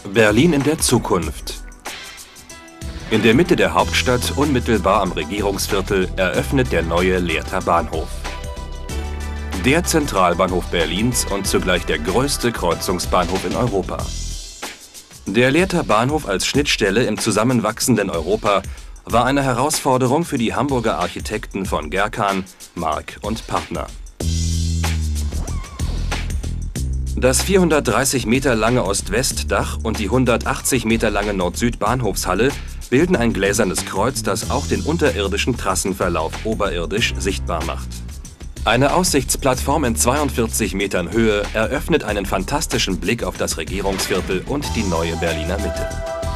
Berlin in der Zukunft. In der Mitte der Hauptstadt, unmittelbar am Regierungsviertel, eröffnet der neue Lehrter Bahnhof. Der Zentralbahnhof Berlins und zugleich der größte Kreuzungsbahnhof in Europa. Der Lehrter Bahnhof als Schnittstelle im zusammenwachsenden Europa war eine Herausforderung für die Hamburger Architekten von Gerkan, Mark und Partner. Das 430 Meter lange Ost-West-Dach und die 180 Meter lange Nord-Süd-Bahnhofshalle bilden ein gläsernes Kreuz, das auch den unterirdischen Trassenverlauf oberirdisch sichtbar macht. Eine Aussichtsplattform in 42 Metern Höhe eröffnet einen fantastischen Blick auf das Regierungsviertel und die neue Berliner Mitte.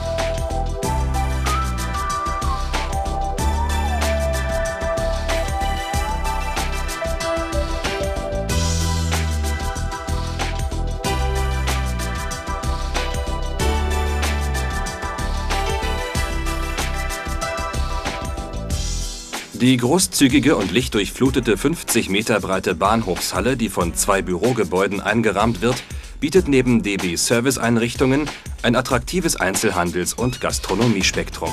Die großzügige und lichtdurchflutete 50 Meter breite Bahnhofshalle, die von 2 Bürogebäuden eingerahmt wird, bietet neben DB-Service-Einrichtungen ein attraktives Einzelhandels- und Gastronomiespektrum.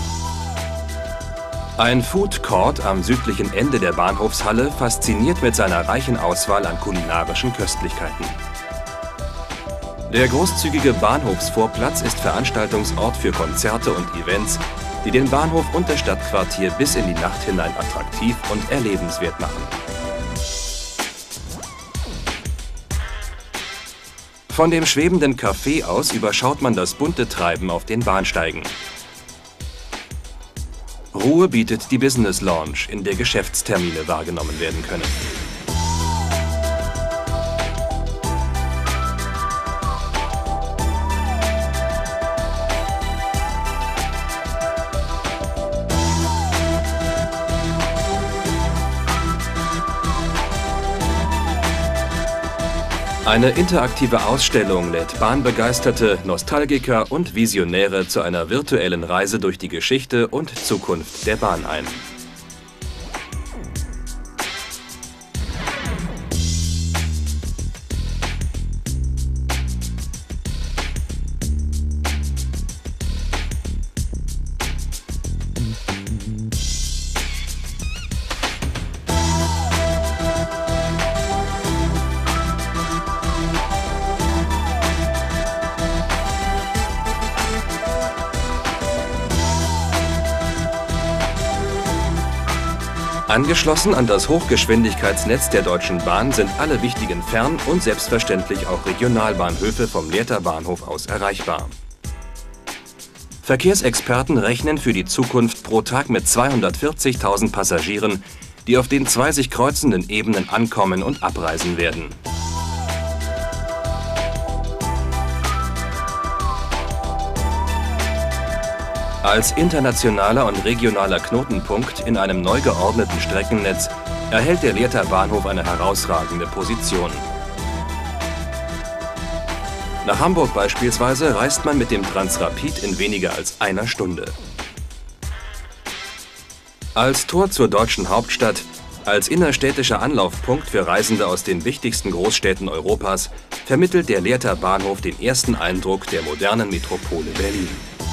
Ein Food Court am südlichen Ende der Bahnhofshalle fasziniert mit seiner reichen Auswahl an kulinarischen Köstlichkeiten. Der großzügige Bahnhofsvorplatz ist Veranstaltungsort für Konzerte und Events, die den Bahnhof und das Stadtquartier bis in die Nacht hinein attraktiv und erlebenswert machen. Von dem schwebenden Café aus überschaut man das bunte Treiben auf den Bahnsteigen. Ruhe bietet die Business Lounge, in der Geschäftstermine wahrgenommen werden können. Eine interaktive Ausstellung lädt Bahnbegeisterte, Nostalgiker und Visionäre zu einer virtuellen Reise durch die Geschichte und Zukunft der Bahn ein. Angeschlossen an das Hochgeschwindigkeitsnetz der Deutschen Bahn sind alle wichtigen Fern- und selbstverständlich auch Regionalbahnhöfe vom Lehrter Bahnhof aus erreichbar. Verkehrsexperten rechnen für die Zukunft pro Tag mit 240.000 Passagieren, die auf den 2 sich kreuzenden Ebenen ankommen und abreisen werden. Als internationaler und regionaler Knotenpunkt in einem neu geordneten Streckennetz erhält der Lehrter Bahnhof eine herausragende Position. Nach Hamburg beispielsweise reist man mit dem Transrapid in weniger als einer Stunde. Als Tor zur deutschen Hauptstadt, als innerstädtischer Anlaufpunkt für Reisende aus den wichtigsten Großstädten Europas vermittelt der Lehrter Bahnhof den ersten Eindruck der modernen Metropole Berlin.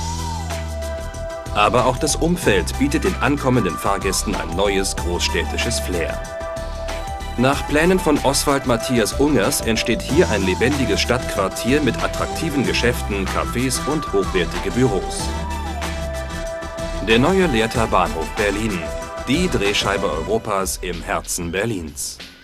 Aber auch das Umfeld bietet den ankommenden Fahrgästen ein neues großstädtisches Flair. Nach Plänen von Oswald Matthias Ungers entsteht hier ein lebendiges Stadtquartier mit attraktiven Geschäften, Cafés und hochwertige Büros. Der neue Lehrter Bahnhof Berlin, die Drehscheibe Europas im Herzen Berlins.